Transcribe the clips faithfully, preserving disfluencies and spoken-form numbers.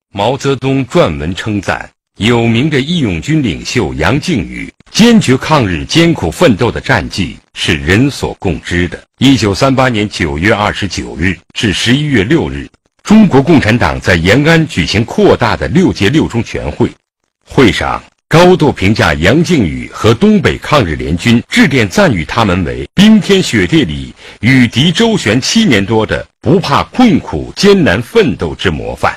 毛泽东撰文称赞有名的义勇军领袖杨靖宇坚决抗日、艰苦奋斗的战绩是人所共知的。一九三八年九月二十九日至十一月六日，中国共产党在延安举行扩大的六届六中全会，会上高度评价杨靖宇和东北抗日联军，致电赞誉他们为冰天雪地里与敌周旋七年多的不怕困苦艰难奋斗之模范。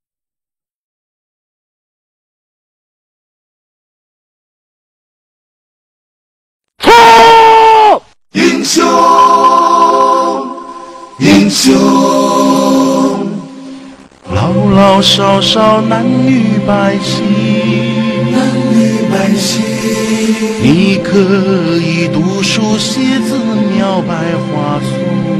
错！英雄，英雄， 老老少少男女百姓， 男女百姓， 你可以读书写字描白花素，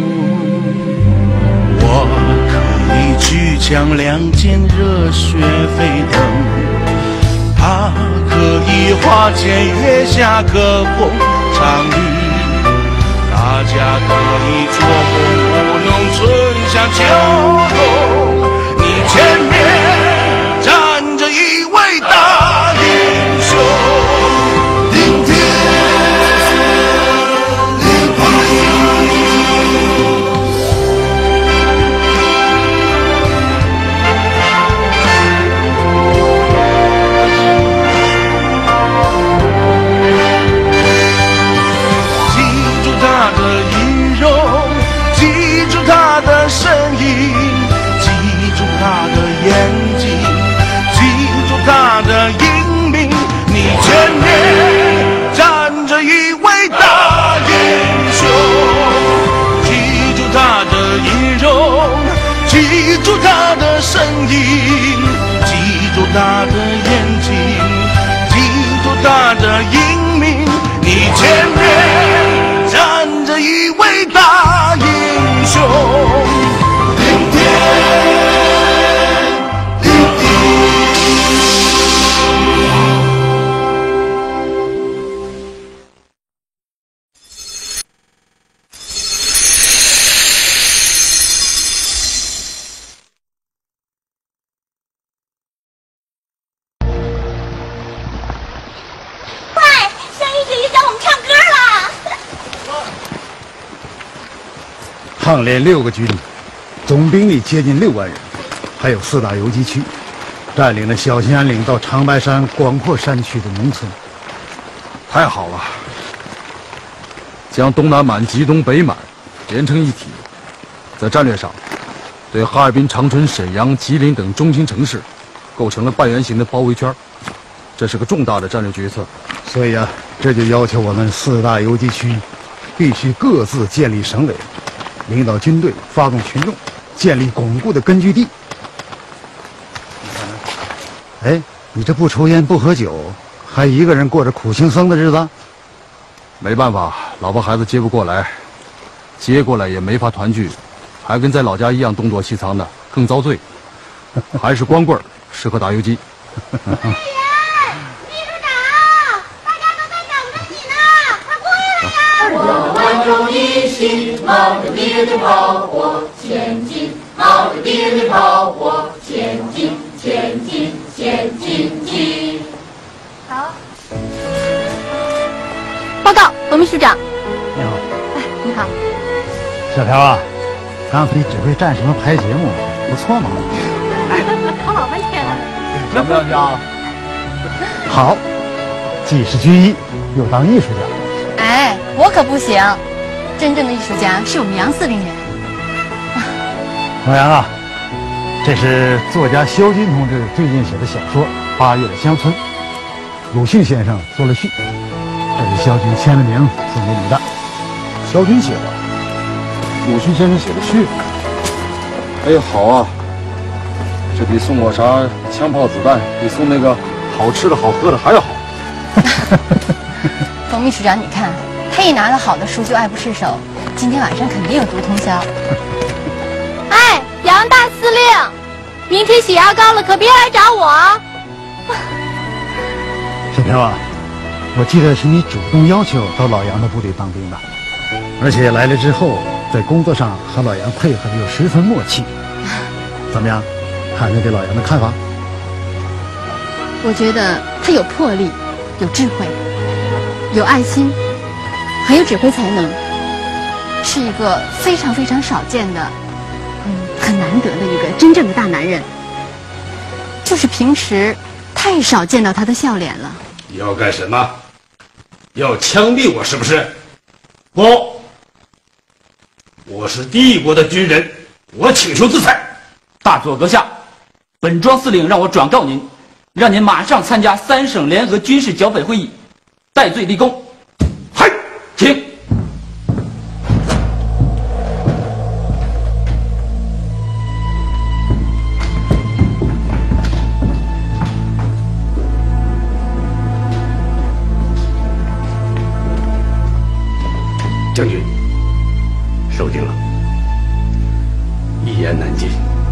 我可以举枪亮剑热血沸腾，他可以花前月下歌红长绿，大家可以做红舞弄春夏秋冬，你前面站着一位大英雄， 顶天立地。 身影，记住他的眼睛，记住他的英名，你前面站着一位大英雄，记住他的仪容，记住他的身影，记住他的眼睛，记住他的英名，你前面站着一位大英雄。 抗联六个军，总兵力接近六万人，还有四大游击区，占领了小兴安岭到长白山广阔山区的农村。 太好了，将东南满、冀东北满连成一体，在战略上，对哈尔滨、长春、沈阳、吉林等中心城市构成了半圆形的包围圈，这是个重大的战略决策。 所以啊，这就要求我们四大游击区必须各自建立省委，领导军队，发动群众，建立巩固的根据地。哎，你这不抽烟不喝酒，还一个人过着苦行僧的日子？ 没办法，老婆孩子接不过来，接过来也没法团聚，还跟在老家一样东躲西藏的，更遭罪。还是光棍适合打游击。 万众一心，冒着烈日炮火前进，冒着烈日炮火前进，前进，前进进。 好。报告，董秘书长。 你好。 哎，你好。 小朴啊，刚才你指挥战什么排节目，不错嘛。 哎，考老半天了。 怎么样，家？ 好，既是军医，又当艺术家。 哎，我可不行。真正的艺术家是我们杨司令员。 老杨啊，这是作家萧军同志最近写的小说《八月的乡村》，鲁迅先生做了序，这是萧军签了名送给你的。 萧军写的，鲁迅先生写的序。哎，好啊，这比送我啥枪炮子弹，比送那个好吃的好喝的还要好。 董秘书长，你看。他一拿到好的书就爱不释手，今天晚上肯定有毒通宵。 哎，杨大司令，明天血压高了可别来找我。 小朴啊，我记得是你主动要求到老杨的部队当兵的，而且来了之后，在工作上和老杨配合的又十分默契。怎么样？看你对老杨的看法？ 我觉得他有魄力，有智慧，有爱心，很有指挥才能，是一个非常非常少见的，嗯，很难得的一个真正的大男人。就是平时太少见到他的笑脸了。 你要干什么？要枪毙我是不是？不，我是帝国的军人，我请求自裁。 大佐阁下，本庄司令让我转告您，让您马上参加三省联合军事剿匪会议，戴罪立功。 嗨， 请。 将军，受定了，一言难尽。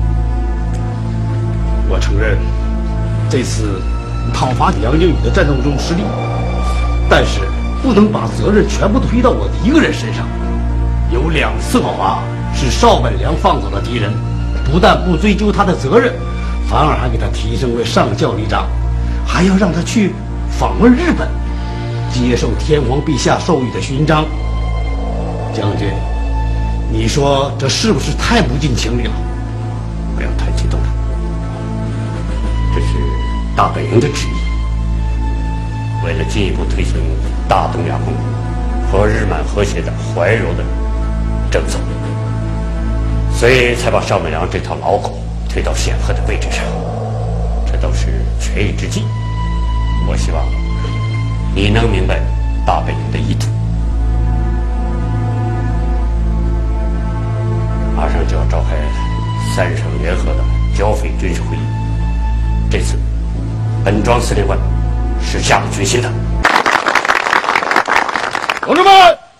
我承认，这次讨伐杨靖宇的战斗中失利，但是不能把责任全部推到我的一个人身上。有两次讨伐是邵本良放走了敌人，不但不追究他的责任，反而还给他提升为上校立章，还要让他去访问日本，接受天皇陛下授予的勋章。将军，你说这是不是太不近情理了？不要太激动了，这是大本营的旨意。为了进一步推行大东亚共和日满和谐的怀柔的政策，所以才把邵本良这套老狗推到显赫的位置上，这都是权宜之计。我希望你能明白大本营的意图。马上就要召开三省联合的剿匪军事会议，这次本庄司令官是下了决心的。 同志们，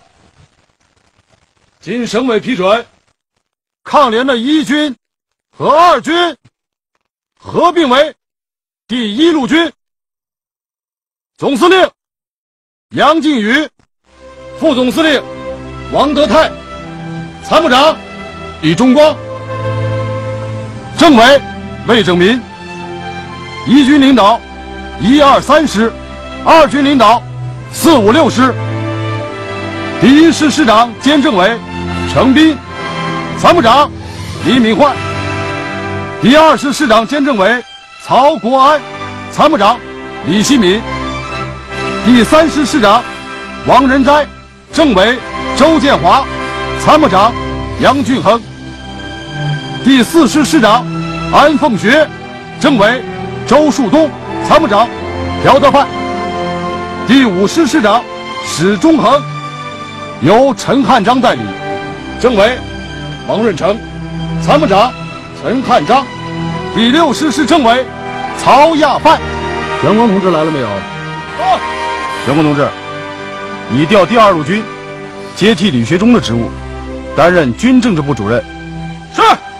经省委批准，抗联的一军和二军合并为第一路军，总司令杨靖宇，副总司令王德泰，参谋长李忠光，政委魏正民，一军领导一二三师，二军领导四五六师，第一师师长兼政委程斌，参谋长李敏焕，第二师师长兼政委曹国安，参谋长李希敏，第三师师长王仁斋，政委周建华，参谋长杨俊亨，第四师师长安凤学，政委周树东，参谋长朴德范，第五师师长史忠恒，由陈汉章代理，政委王润成，参谋长陈汉章，第六师师政委曹亚范。杨光同志来了没有？到。杨光同志，你调第二路军，接替李学忠的职务，担任军政治部主任。是。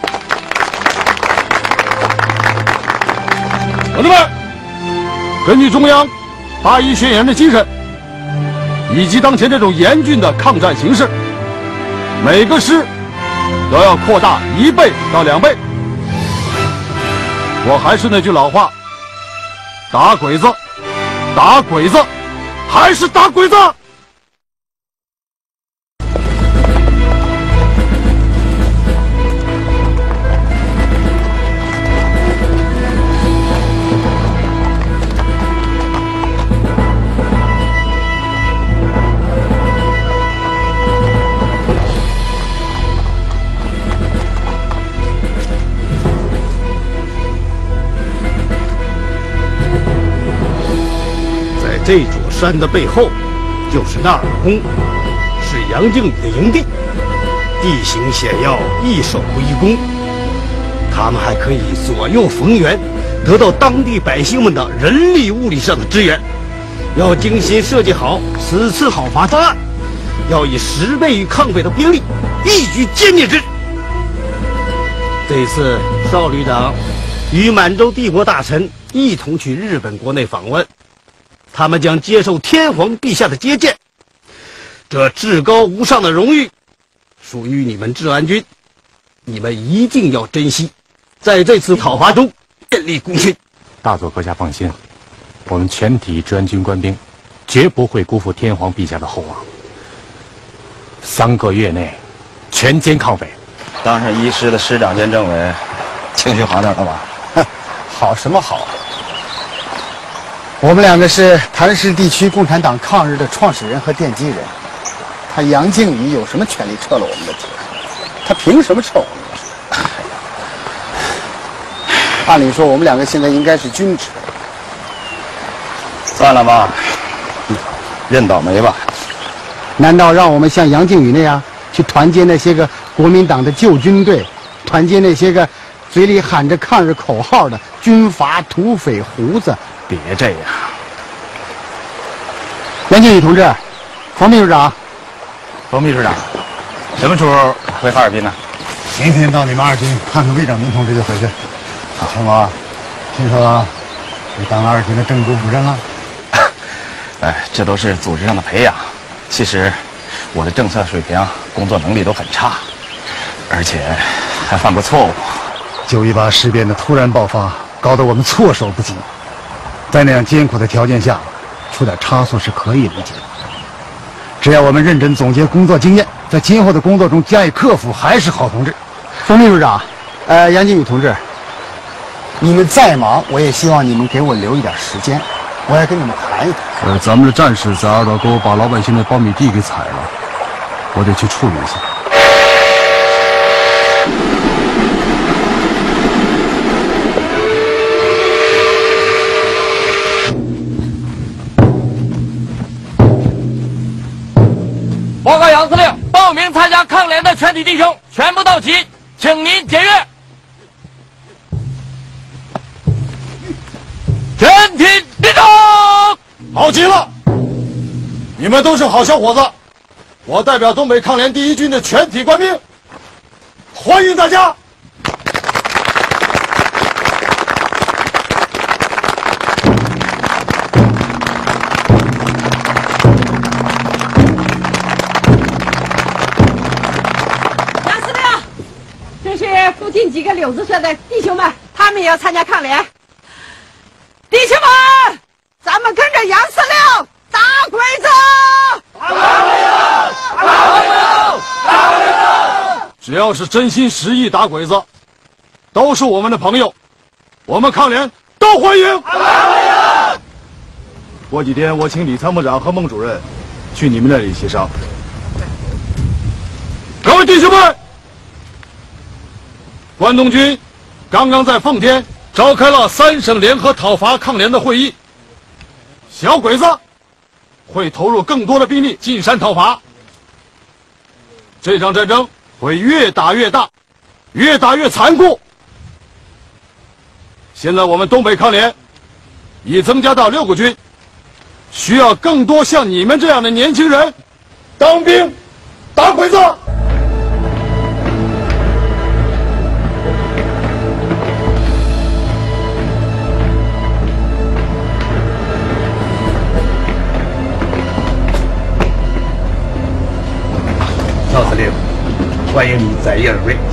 同志们，根据中央八一宣言的精神，以及当前这种严峻的抗战形势，每个师都要扩大一倍到两倍。我还是那句老话，打鬼子，打鬼子，还是打鬼子。 这座山的背后就是纳尔宫，是杨靖宇的营地，地形险要，易守易攻。他们还可以左右逢源，得到当地百姓们的人力物力上的支援。要精心设计好此次讨伐方案，要以十倍于抗匪的兵力，一举歼灭之。这次邵旅长与满洲帝国大臣一同去日本国内访问。他们将接受天皇陛下的接见，这至高无上的荣誉属于你们治安军，你们一定要珍惜，在这次讨伐中建立功勋。 大佐阁下放心， 我们全体专军官兵绝不会辜负天皇陛下的厚望。三个月内全歼抗匪。 当上一师的师长兼政委，情绪好点了吧？ 好什么好？我们两个是谭氏地区共产党抗日的创始人和奠基人，他杨靖宇有什么权利撤了我们的职？他凭什么撤我们的？按理说，我们两个现在应该是军职。 算了吧，认倒霉吧。 难道让我们像杨靖宇那样去团结那些个国民党的旧军队，团结那些个嘴里喊着抗日口号的军阀土匪胡子？ 别这样。 杨靖宇同志，冯秘书长， 冯秘书长，什么时候回哈尔滨呢？ 明天到你们二军看看魏长民同志就回去。陈某，听说你当了二军的政治主任了？ 哎，这都是组织上的培养。其实我的政策水平、工作能力都很差，而且还犯过错误。 九一八事变的突然爆发，搞得我们措手不及。在那样艰苦的条件下，出点差错是可以理解的。只要我们认真总结工作经验，在今后的工作中加以克服，还是好同志。 冯秘书长，呃，杨靖宇同志，你们再忙，我也希望你们给我留一点时间，我要跟你们谈一谈。 呃，咱们的战士在二道沟把老百姓的苞米地给踩了，我得去处理一下。 报告杨司令，报名参加抗联的全体弟兄全部到齐，请您检阅。全体立正。 好极了，你们都是好小伙子，我代表东北抗联第一军的全体官兵，欢迎大家。 附近几个柳子社的弟兄们，他们也要参加抗联。弟兄们，咱们跟着杨司令打鬼子！打鬼子！ 打鬼子！打鬼子！只要是真心实意打鬼子，都是我们的朋友，我们抗联都欢迎。打鬼子！过几天我请李参谋长和孟主任去你们那里协商。各位弟兄们。关东军刚刚在奉天召开了三省联合讨伐抗联的会议，小鬼子会投入更多的兵力进山讨伐。这场战争会越打越大，越打越残酷。现在我们东北抗联已增加到六个军，需要更多像你们这样的年轻人当兵打鬼子。 赵司令，欢迎你载誉而归。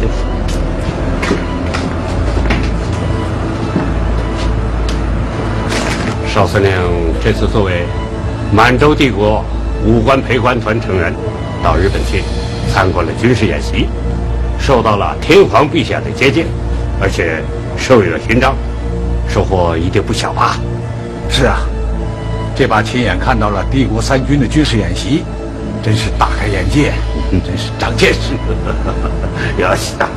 邵司令这次作为满洲帝国武官陪官团成员，到日本去参观了军事演习，受到了天皇陛下的接见，而且授予了勋章，收获一定不小吧？ 是啊，这把亲眼看到了帝国三军的军事演习。真是大开眼界，真是长见识。 要死啊！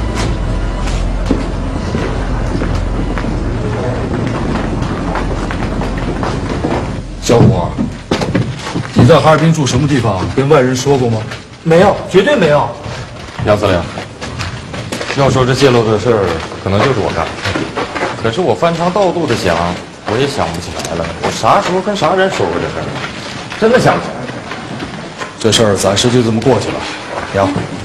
小虎，你在哈尔滨住什么地方？跟外人说过吗？ 没有，绝对没有。 杨司令，要说这泄露的事儿，可能就是我干的。可是我翻肠倒肚的想，我也想不起来了。我啥时候跟啥人说过这事儿？真的想不起来。 这事儿暂时就这么过去了。行。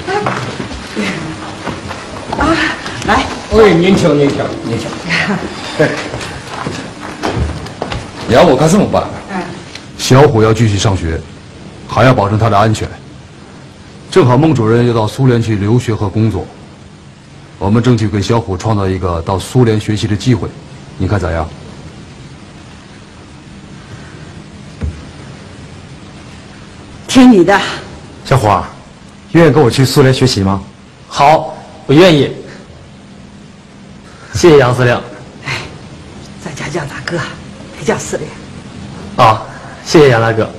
啊，来。 喂，您请，您请，您请。 你让我该这么办。 嗯。 小虎要继续上学，还要保证他的安全。正好孟主任要到苏联去留学和工作，我们争取给小虎创造一个到苏联学习的机会，你看咋样？ 听你的。 小伙，愿意跟我去苏联学习吗？ 好，我愿意。谢谢杨司令。 哎，在家叫大哥，别叫司令。 啊，谢谢杨大哥。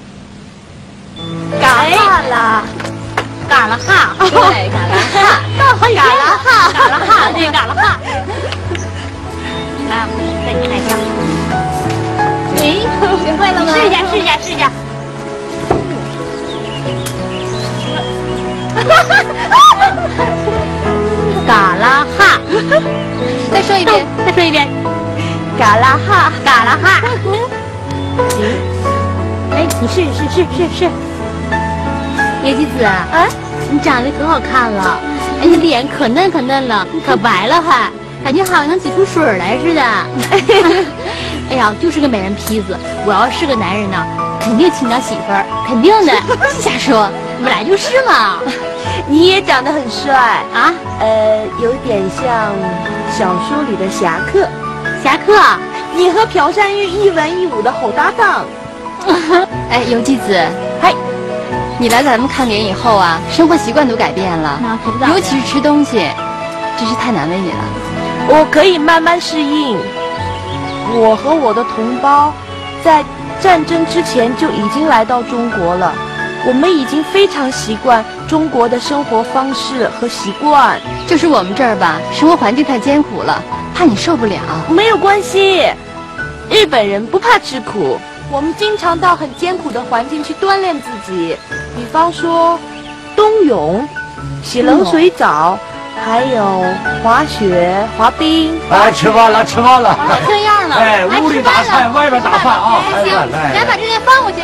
嘎啦啦，嘎啦哈，对，嘎啦哈，嘎啦哈，嘎啦哈，对，嘎啦哈。来，我带你来跳。哎，学会了吗？试一下，试一下，试一下。嘎啦哈，再说一遍，再说一遍。嘎啦哈，嘎啦哈。哎，你试试试试试。野鸡子啊，啊，你长得可好看了，哎，你脸可嫩可嫩了，可白了还，感觉好像能挤出水来似的。哎呀，就是个美人坯子，我要是个男人呢，肯定娶你当媳妇儿，肯定的。瞎说，本来就是嘛。 你也长得很帅啊， 呃，有点像小说里的侠客。 侠客， 你和朴善玉一文一武的好搭档。 哎，游纪子， 嗨， 你来咱们抗联以后啊，生活习惯都改变了，尤其是吃东西，真是太难为你了。 我可以慢慢适应。我和我的同胞在战争之前就已经来到中国了，我们已经非常习惯中国的生活方式和习惯。 就是我们这儿吧，生活环境太艰苦了，怕你受不了。 没有关系，日本人不怕吃苦，我们经常到很艰苦的环境去锻炼自己，比方说冬泳、洗冷水澡，还有滑雪、滑冰。 哎，吃饭了，吃饭了。 这样了， 哎，屋里打菜，外边打饭啊！ 哎，行，咱把这些放过去。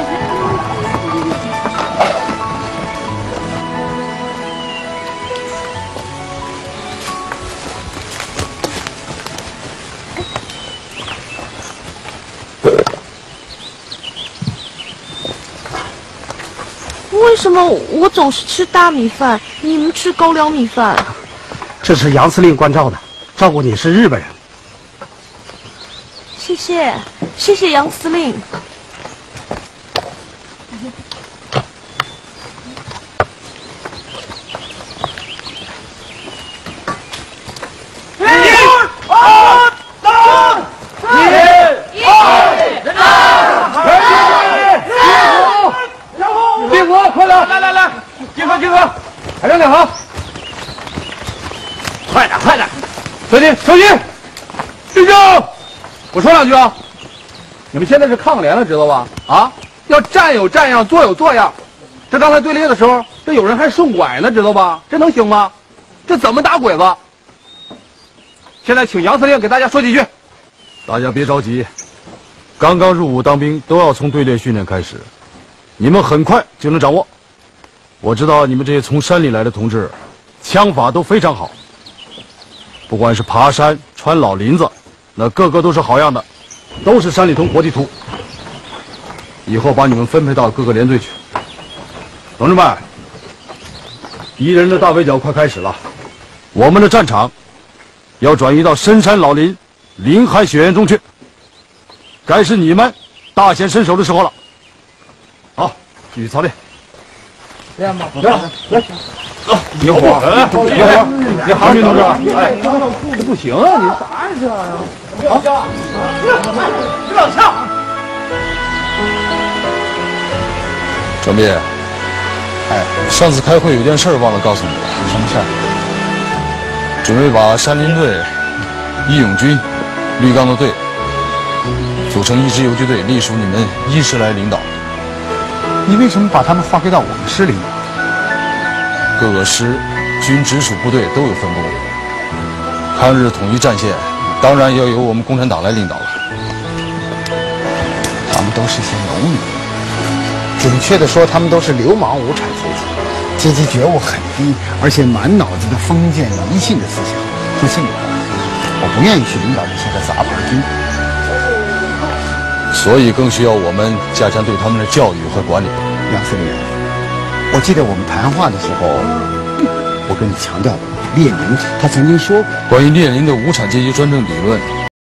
为什么我总是吃大米饭，你们吃高粱米饭？ 这是杨司令关照的，照顾你是日本人。 谢谢，谢谢杨司令。 一、二、三，一、二、三， 立国，快点！ 来来来，集合集合， 排成两行。快点，快点！小心，小心！立正！我说两句啊，你们现在是抗联了，知道吧？啊，要站有站样，坐有坐样。这刚才队列的时候，这有人还顺拐呢，知道吧？这能行吗？这怎么打鬼子？现在请杨司令给大家说几句。 大家别着急，刚刚入伍当兵都要从队列训练开始，你们很快就能掌握。我知道你们这些从山里来的同志，枪法都非常好，不管是爬山、穿老林子，那个个都是好样的，都是山里通活地图。以后把你们分配到各个连队去。同志们，敌人的大围剿快开始了，我们的战场要转移到深山老林、林海雪原中去，该是你们大显身手的时候了。好，继续操练。 练吧，来来，一会儿，来，一会儿，你好，同志，哎，这不行啊，你啥呀这呀？别老枪，别老枪！ 张斌，哎，上次开会有件事忘了告诉你了。什么事儿？准备把山林队、义勇军、绿钢的队组成一支游击队，隶属你们一师来领导。 你为什么把他们划归到我们师领导？ 各个师、军直属部队都有分工。抗日统一战线当然要由我们共产党来领导了。 他们都是些农民，准确的说，他们都是流氓无产阶级，阶级觉悟很低，而且满脑子的封建迷信的思想。说心里话，我不愿意去领导这些个杂牌军。 所以更需要我们加强对他们的教育和管理。 杨司令，我记得我们谈话的时候，我跟你强调过，列宁他曾经说过， 关于列宁的无产阶级专政理论，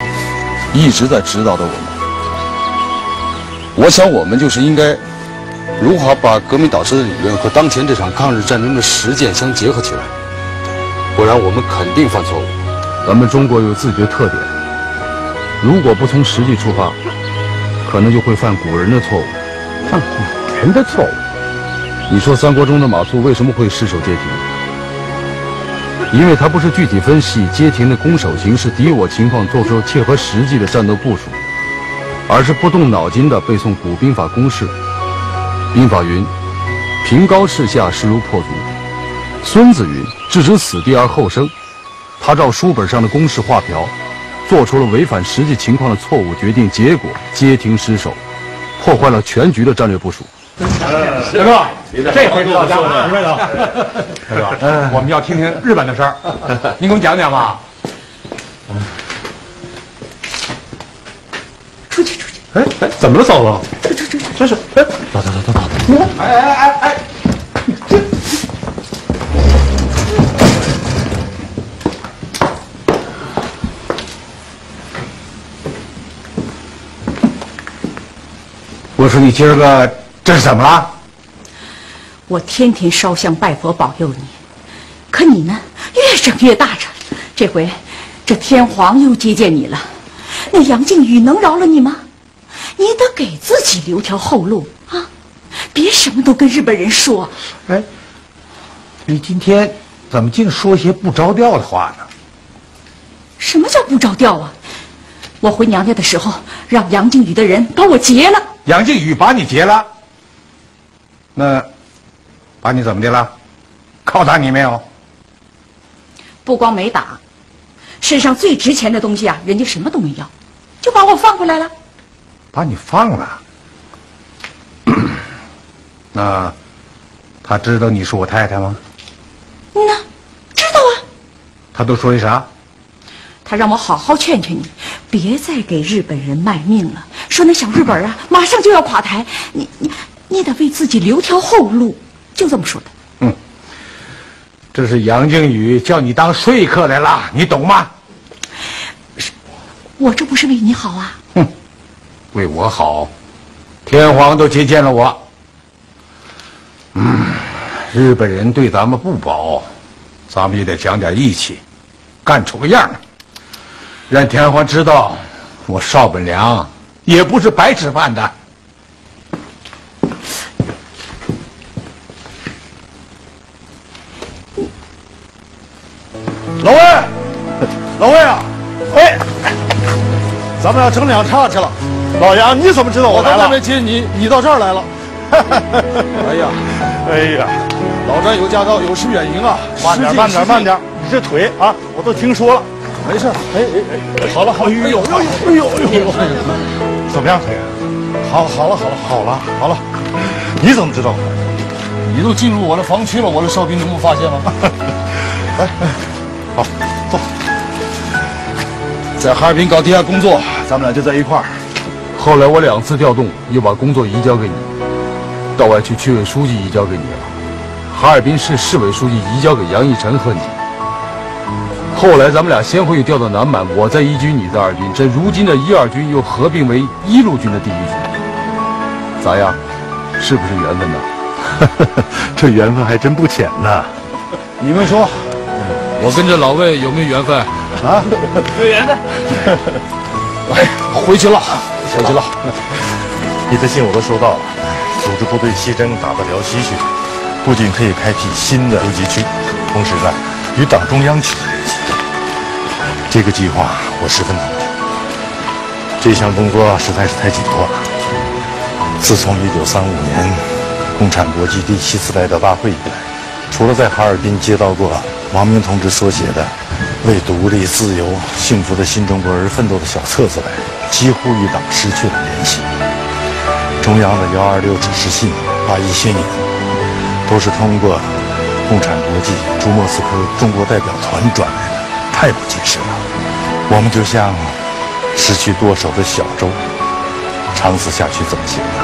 一直在指导着我们。我想我们就是应该如何把革命导师的理论和当前这场抗日战争的实践相结合起来，不然我们肯定犯错误。咱们中国有自己的特点，如果不从实际出发，可能就会犯古人的错误。 犯古人的错误？ 你说三国中的马谡为什么会失守街亭？因为他不是具体分析街亭的攻守形势、敌我情况，做出切合实际的战斗部署，而是不动脑筋地背诵古兵法公式。兵法云：凭高势下，势如破竹。孙子云：置之死地而后生。他照书本上的公式画瓢，做出了违反实际情况的错误决定，结果街亭失守，破坏了全局的战略部署。 大哥，这回知道家了，明白了。大哥，我们要听听日本的事儿，您给我们讲讲吧。 出去，出去。 哎哎，怎么了，嫂子？ 出出出， 真是，哎，走走走走走。哎哎哎哎，这。我说你今儿个这是怎么了？ 我天天烧香拜佛保佑你，可你呢，越整越大着。这回，这天皇又接见你了，那杨靖宇能饶了你吗？你得给自己留条后路啊！别什么都跟日本人说。 哎，你今天怎么净说些不着调的话呢？ 什么叫不着调啊？我回娘家的时候，让杨靖宇的人把我劫了。 杨靖宇把你劫了？那把你怎么的了？拷打你没有？ 不光没打，身上最值钱的东西啊，人家什么都没要，就把我放回来了。 把你放了？那他知道你是我太太吗？ 嗯呐，知道啊。 他都说的啥？ 他让我好好劝劝你，别再给日本人卖命了。说那小日本啊，马上就要垮台，你你你得为自己留条后路，就这么说的。 嗯，这是杨靖宇叫你当说客来了，你懂吗？ 我这不是为你好啊。 哼，为我好，天皇都接见了我。嗯，日本人对咱们不薄，咱们也得讲点义气，干出个样来。让天皇知道，我邵本良也不是白吃饭的。 老魏，老魏啊，哎，咱们要整两岔去了。老杨，你怎么知道我来了？ 我到那边接你，你到这儿来了。哎呀， 哎呀， 老詹有驾照，有失远迎啊！ 慢点，慢点，慢点！你这腿啊，我都听说了。 没事， 哎哎哎，好了好了，哎呦哎呦哎呦哎呦，怎么样腿？好，好了好了好了好了，你怎么知道？ 你都进入我的房区了，我的哨兵能不发现吗？ 哎哎，好，走。 在哈尔滨搞地下工作，咱们俩就在一块儿。后来我两次调动，又把工作移交给你，道外区区委书记移交给你了，哈尔滨市市委书记移交给杨义成和你。后来咱们俩先后又调到南满，我在一军，你在二军，这如今的一二军又合并为一路军的第一军，咋样？是不是缘分呢？ 这缘分还真不浅呢。 你们说，我跟这老魏有没有缘分？ 啊， 有缘分。 哎，回去了，回去了。 你的信我都收到了，组织部队西征打到辽西去，不仅可以开辟新的游击区，同时呢，与党中央取得联系。这个计划我十分同意。这项工作实在是太紧迫了。自从一九三五年共产国际第七次代表大会以来，除了在哈尔滨接到过王明同志所写的“为独立、自由、幸福的新中国而奋斗”的小册子外，几乎与党失去了联系。中央的幺二六指示信、八一宣言，都是通过共产国际驻莫斯科中国代表团转来的，太不及时了。我们就像失去舵手的小舟，长此下去怎么行呢？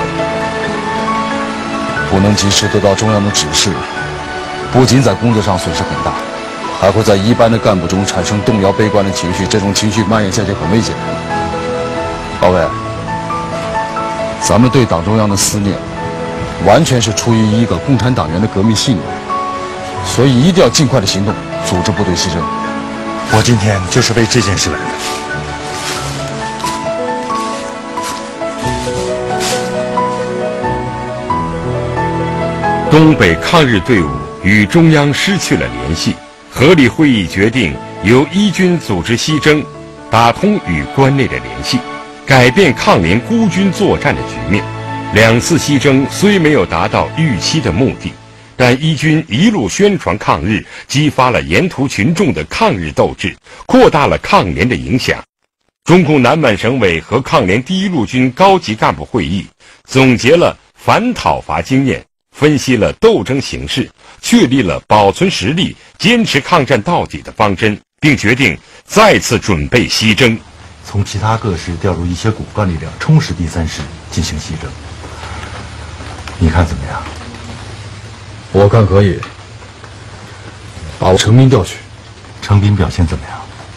不能及时得到中央的指示，不仅在工作上损失很大，还会在一般的干部中产生动摇悲观的情绪，这种情绪蔓延下去很危险。老魏，咱们对党中央的思念， 完全是出于一个共产党员的革命信念，所以一定要尽快的行动，组织部队牺牲。 我今天就是为这件事来的。 东北抗日队伍与中央失去了联系，合理会议决定由一军组织西征，打通与关内的联系，改变抗联孤军作战的局面。两次西征虽没有达到预期的目的，但一军一路宣传抗日，激发了沿途群众的抗日斗志，扩大了抗联的影响。中共南满省委和抗联第一路军高级干部会议总结了反讨伐经验，分析了斗争形势，确立了保存实力、坚持抗战到底的方针，并决定再次准备西征， 从其他各师调入一些骨干力量，充实第三师进行西征。你看怎么样？ 我看可以。把程斌调去。 程斌表现怎么样？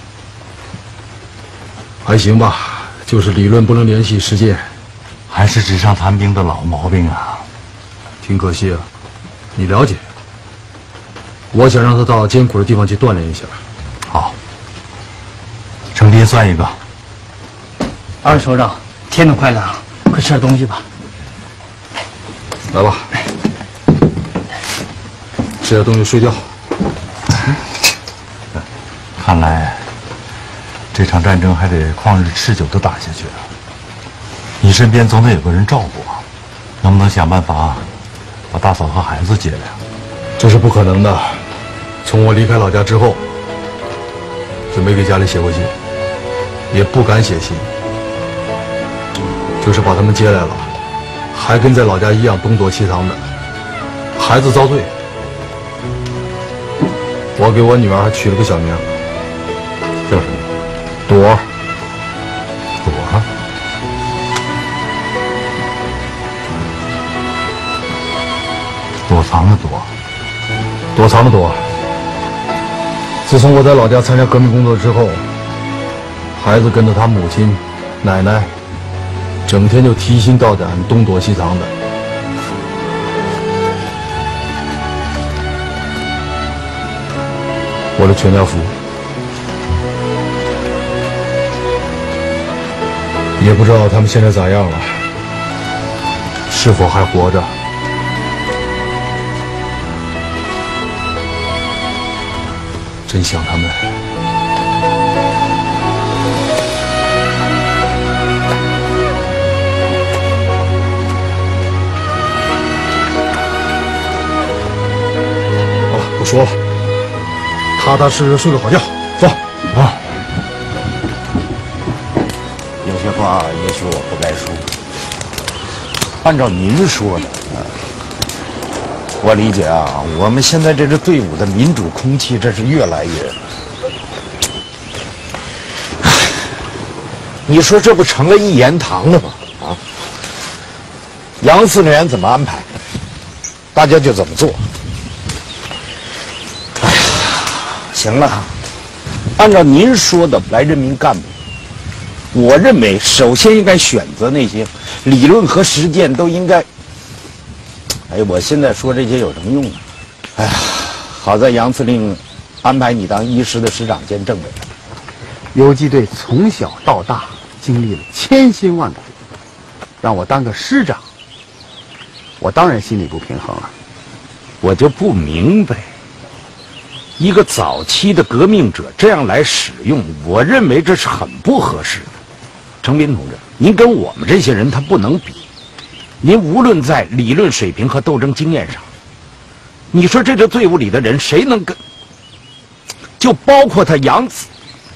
还行吧，就是理论不能联系实践， 还是纸上谈兵的老毛病啊。 挺可惜啊，你了解。我想让他到艰苦的地方去锻炼一下。 好，程斌算一个。 二首长，天都快冷，快吃点东西吧。 来吧，吃点东西睡觉。 看来这场战争还得旷日持久地打下去啊！你身边总得有个人照顾啊，能不能想办法把大嫂和孩子接来？ 这是不可能的。从我离开老家之后，就没给家里写过信，也不敢写信。就是把他们接来了，还跟在老家一样东躲西藏的，孩子遭罪。我给我女儿还取了个小名， 叫什么？ 朵儿。 朵儿。躲藏的躲。 躲藏的躲。自从我在老家参加革命工作之后，孩子跟着他母亲、奶奶，整天就提心吊胆、东躲西藏的。我的全家福，也不知道他们现在咋样了，是否还活着？真想他们。好了，不说了，踏踏实实睡个好觉，走啊！ 有些话也许我不该说。按照您说的，我理解啊，我们现在这支队伍的民主空气，这是越来越……你说这不成了一言堂了吗？啊，杨司令员怎么安排，大家就怎么做。哎呀，行了，按照您说的来任命干部，我认为首先应该选择那些理论和实践都应该。哎，我现在说这些有什么用啊？哎呀，好在杨司令安排你当一师的师长兼政委。 游击队从小到大经历了千辛万苦，让我当个师长，我当然心里不平衡了。 我就不明白，一个早期的革命者这样来使用，我认为这是很不合适的。程斌同志，您跟我们这些人他不能比，您无论在理论水平和斗争经验上，你说这个队伍里的人谁能跟？就包括他杨子。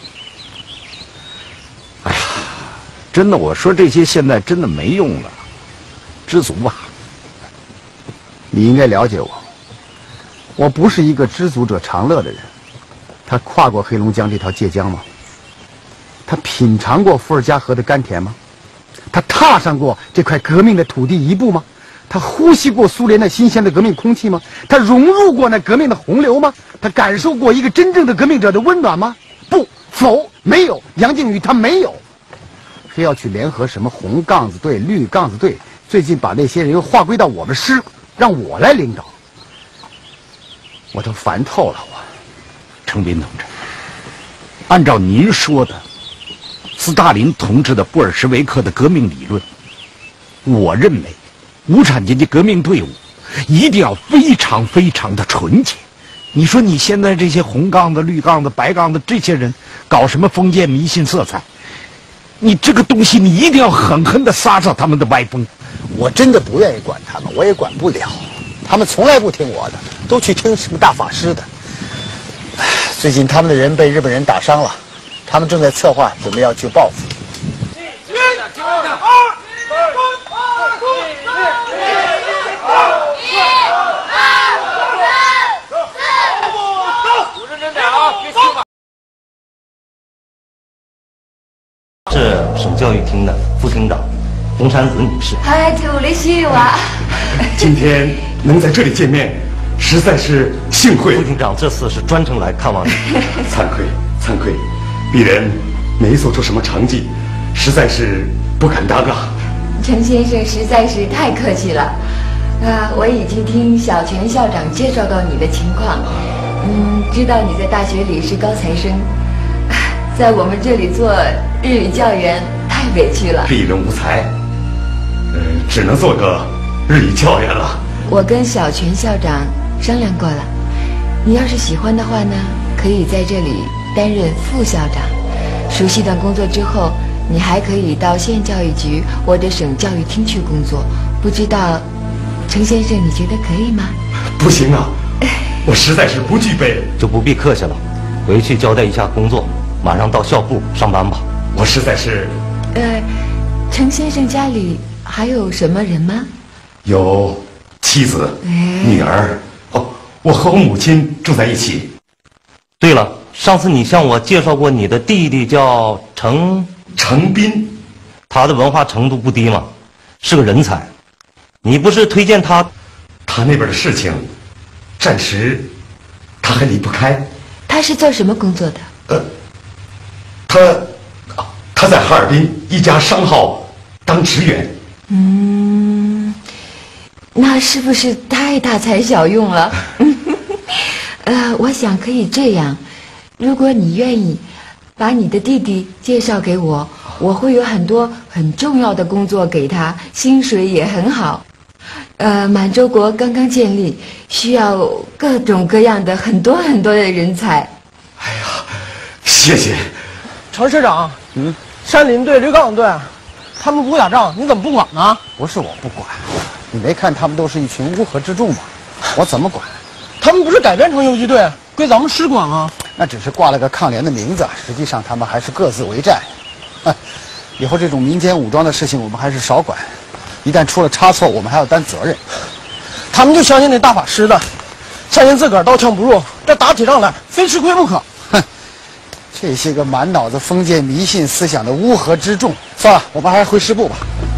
哎呀，真的，我说这些现在真的没用了，知足吧。 你应该了解我，我不是一个知足者常乐的人。他跨过黑龙江这条界江吗？他品尝过伏尔加河的甘甜吗？他踏上过这块革命的土地一步吗？他呼吸过苏联那新鲜的革命空气吗？他融入过那革命的洪流吗？他感受过一个真正的革命者的温暖吗？不，否，没有。杨靖宇他没有。非要去联合什么红杠子队、绿杠子队， 最近把那些人又划归到我们师，让我来领导，我都烦透了。我， 程斌同志，按照您说的，斯大林同志的布尔什维克的革命理论，我认为，无产阶级革命队伍一定要非常非常的纯洁。你说你现在这些红杠子、绿杠子、白杠子这些人，搞什么封建迷信色彩？你这个东西，你一定要狠狠地刹刹他们的歪风。 我真的不愿意管他们，我也管不了。他们从来不听我的，都去听什么大法师的。最近他们的人被日本人打伤了，他们正在策划准备要去报复。 是省教育厅的副厅长洪山子女士。 嗨，土里西哇！ 今天能在这里见面，实在是幸会。副厅长这次是专程来看望你。 惭愧，惭愧，鄙人没做出什么成绩，实在是不敢当啊。 程先生实在是太客气了。啊，我已经听小泉校长介绍到你的情况，嗯，知道你在大学里是高材生，在我们这里做日语教员太委屈了。 鄙人无才，呃，只能做个日语教员了。 我跟小泉校长商量过了，你要是喜欢的话呢，可以在这里担任副校长。熟悉段工作之后，你还可以到县教育局或者省教育厅去工作。不知道程先生，你觉得可以吗？ 不行啊，我实在是不具备。 就不必客气了，回去交代一下工作，马上到校部上班吧。 我实在是…… 呃，程先生家里还有什么人吗？ 有妻子、女儿。哦，我和我母亲住在一起。 对了，上次你向我介绍过你的弟弟叫程程斌， 他的文化程度不低嘛，是个人才。你不是推荐他？ 他那边的事情，暂时他还离不开。 他是做什么工作的？ 呃，他他在哈尔滨一家商号当职员。 嗯，那是不是太大材小用了？呃，我想可以这样，如果你愿意，把你的弟弟介绍给我，我会有很多很重要的工作给他，薪水也很好。呃，满洲国刚刚建立，需要各种各样的很多很多的人才。 哎呀，谢谢。 程师长，嗯，山林队、绿杠队，他们不打仗，你怎么不管呢？ 不是我不管，你没看他们都是一群乌合之众吗？我怎么管？ 他们不是改编成游击队，归咱们师管吗？ 那只是挂了个抗联的名字，实际上他们还是各自为战。哼，以后这种民间武装的事情我们还是少管，一旦出了差错，我们还要担责任。 他们就相信那大法师的，相信自个儿刀枪不入，这打起仗来非吃亏不可。 哼，这些个满脑子封建迷信思想的乌合之众，算了，我们还是回师部吧。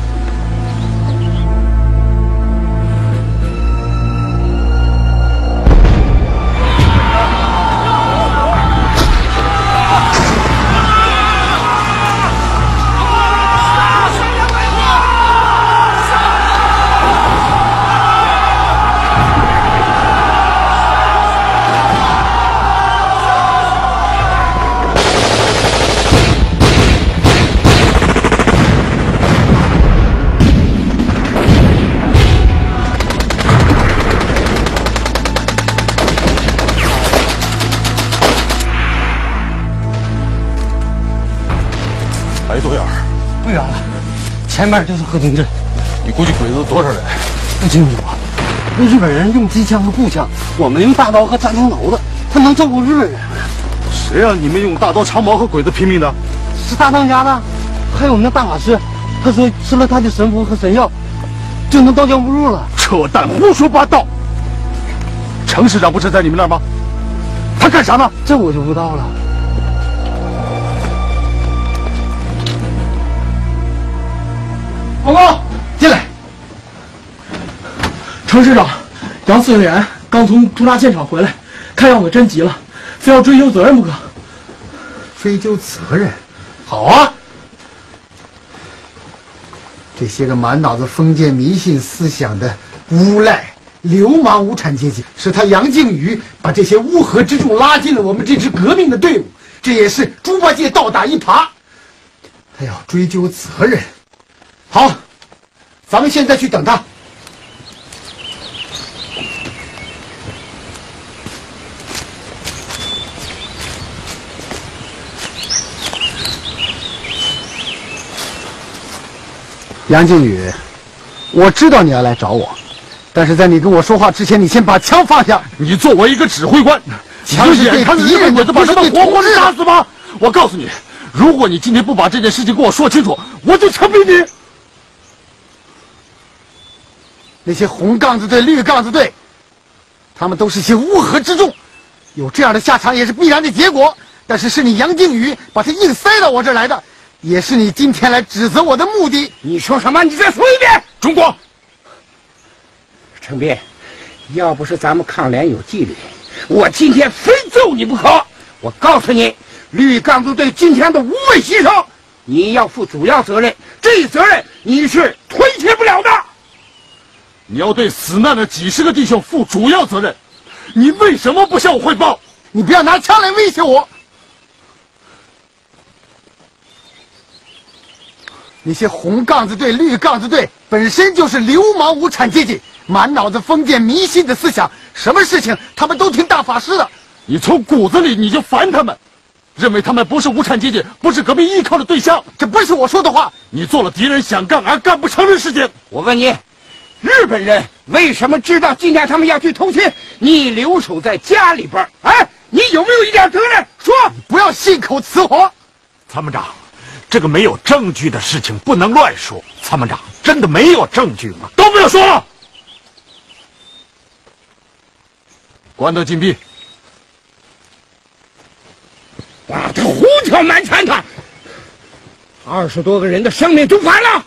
还多远？ 不远了，前面就是和平镇。 你估计鬼子多少人？ 不清楚啊。那日本人用机枪和步枪，我们用大刀和炸枪头子，他能照顾日本人？ 谁让你们用大刀长矛和鬼子拼命的？ 是大当家的，还有那大法师，他说吃了他的神符和神药，就能刀枪不入了。 扯淡，胡说八道！程师长不是在你们那儿吗？他干啥呢？ 这我就不知道了。报告，进来。程师长，杨司令员刚从屠杀现场回来，看样子真急了，非要追究责任不可。 追究责任？ 好啊。 这些个满脑子封建迷信思想的无赖流氓无产阶级，是他杨靖宇把这些乌合之众拉进了我们这支革命的队伍，这也是猪八戒倒打一耙，他要追究责任。好，咱们现在去等他。杨靖宇，我知道你要来找我，但是在你跟我说话之前，你先把枪放下。 你作为一个指挥官， 枪是对敌人的， 把他们活活杀死吗？我告诉你，如果你今天不把这件事情跟我说清楚，我就枪毙你。 那些红杠子队、绿杠子队，他们都是些乌合之众，有这样的下场也是必然的结果。但是是你杨靖宇把他硬塞到我这儿来的。也是你今天来指责我的目的。 你说什么？你再说一遍。 中国， 程斌，要不是咱们抗联有纪律，我今天非揍你不可。我告诉你，绿杠子队今天的无畏牺牲，你要负主要责任，这一责任你是推卸不了的。 你要对死难的几十个弟兄负主要责任，你为什么不向我汇报？ 你不要拿枪来威胁我。那些红杠子队、绿杠子队本身就是流氓无产阶级，满脑子封建迷信的思想，什么事情他们都听大法师的。 你从骨子里你就烦他们，认为他们不是无产阶级，不是革命依靠的对象。 这不是我说的话。 你做了敌人想干而干不成的事情。 我问你，日本人为什么知道今天他们要去偷亲，你留守在家里边？哎，你有没有一点责任？说， 不要信口雌黄。 参谋长，这个没有证据的事情不能乱说。参谋长，真的没有证据吗？ 都不要说了，关得禁闭。 把他胡搅蛮缠的，二十多个人的生命都完了。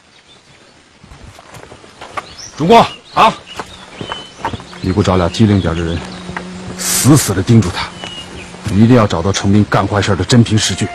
中国啊，你给我找俩机灵点的人，死死的盯住他，一定要找到程斌干坏事的真凭实据。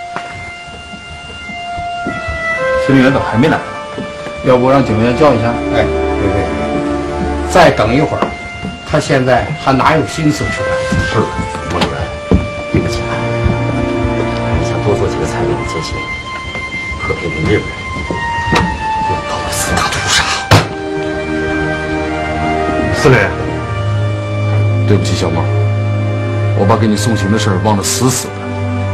司令员怎么还没来？要不让警员叫一下？ 哎，别别别，再等一会儿，他现在还哪有心思吃饭？ 是，莫主任，对不起啊，你想多做几个彩礼的接亲，可别跟日本人又搞了四大屠杀。 司令员，对不起，小孟，我把给你送行的事儿忘得死死的。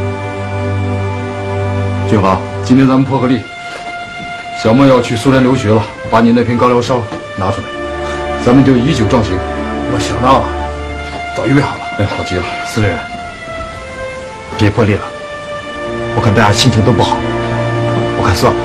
俊豪，今天咱们破个例。小孟要去苏联留学了，把你那瓶高粱烧拿出来，咱们就以酒壮行。 我想到了，早预备好了。 哎，好极了， 司令员，别破例了，我看大家心情都不好，我看算了。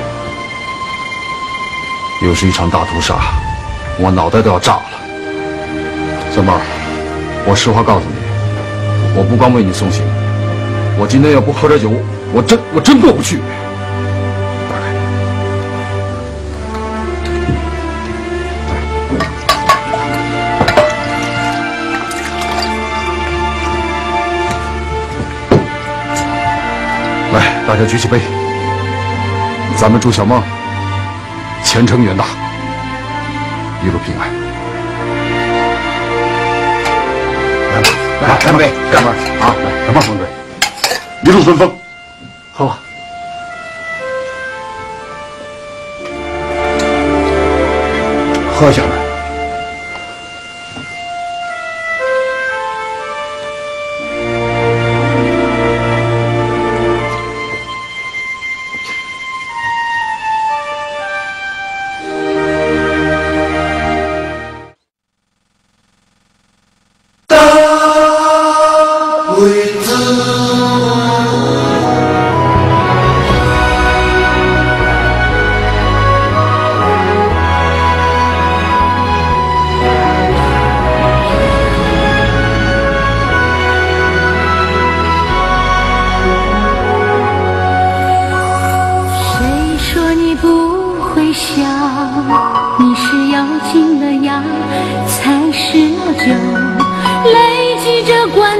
又是一场大屠杀，我脑袋都要炸了。小孟，我实话告诉你，我不光为你送行，我今天要不喝点酒，我真我真过不去。来，大家举起杯，咱们祝小孟前程远大，一路平安。 来吧，来干杯，干杯啊！来，干杯，同志，一路顺风。喝吧。喝下来。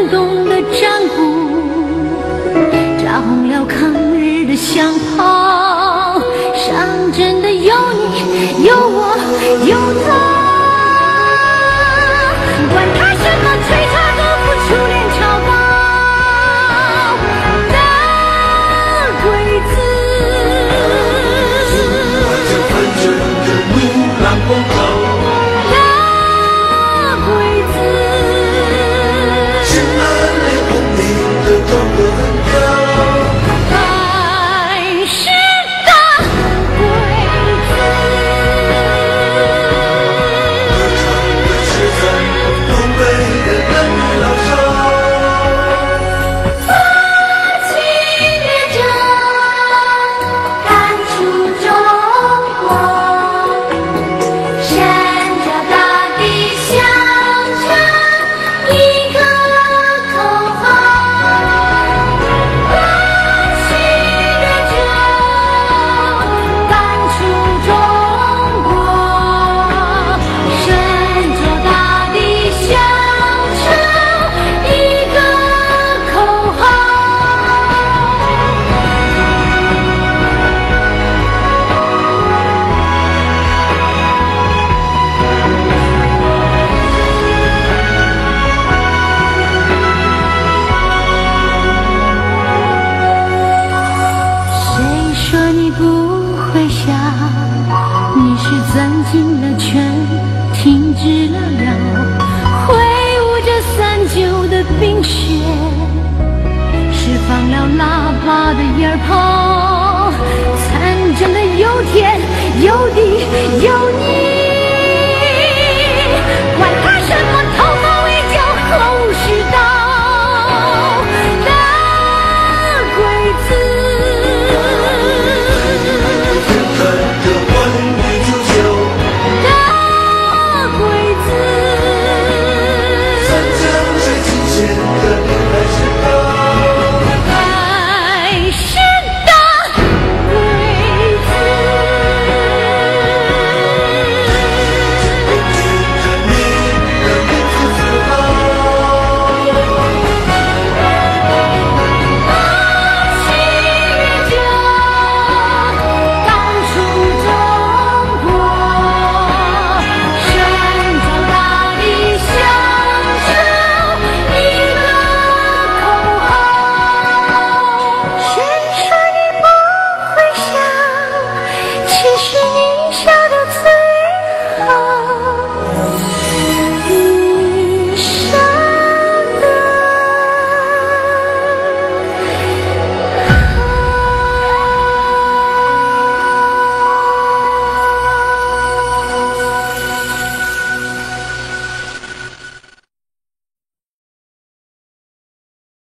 红了抗日的香炮。